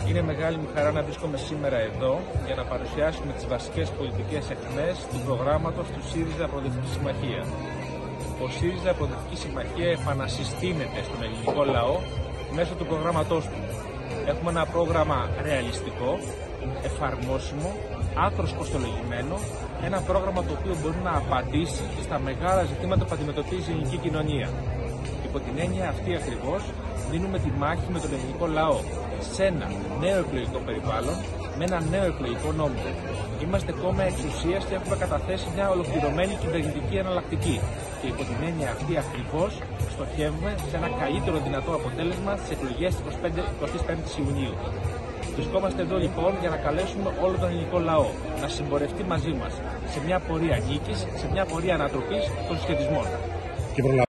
Είναι μεγάλη μου χαρά να βρίσκομαι σήμερα εδώ για να παρουσιάσουμε τις βασικές πολιτικές αιχμές του προγράμματος του ΣΥΡΙΖΑ Προοδευτική Συμμαχία. Ο ΣΥΡΙΖΑ Προοδευτική Συμμαχία επανασυστήνεται στον ελληνικό λαό μέσω του προγράμματός του. Έχουμε ένα πρόγραμμα ρεαλιστικό, εφαρμόσιμο, άκρως κοστολογημένο, ένα πρόγραμμα το οποίο μπορεί να απαντήσει στα μεγάλα ζητήματα που αντιμετωπίζει η ελληνική κοινωνία. Υπό την έννοια αυτή ακριβώς δίνουμε τη μάχη με τον ελληνικό λαό σε ένα νέο εκλογικό περιβάλλον, με ένα νέο εκλογικό νόμο. Είμαστε κόμμα εξουσίας και έχουμε καταθέσει μια ολοκληρωμένη κυβερνητική εναλλακτική. Και υπό την έννοια αυτή ακριβώς στοχεύουμε σε ένα καλύτερο δυνατό αποτέλεσμα στις εκλογές της 25ης Ιουνίου. Βρισκόμαστε εδώ λοιπόν για να καλέσουμε όλο τον ελληνικό λαό να συμπορευτεί μαζί μας σε μια πορεία νίκης, σε μια πορεία ανατροπής των συσχετισμών.